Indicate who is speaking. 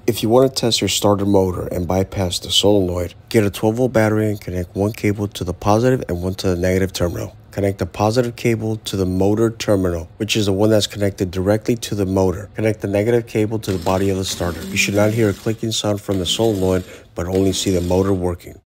Speaker 1: If you want to test your starter motor and bypass the solenoid, get a 12-volt battery and connect one cable to the positive and one to the negative terminal. Connect the positive cable to the motor terminal, which is the one that's connected directly to the motor. Connect the negative cable to the body of the starter. You should not hear a clicking sound from the solenoid, but only see the motor working.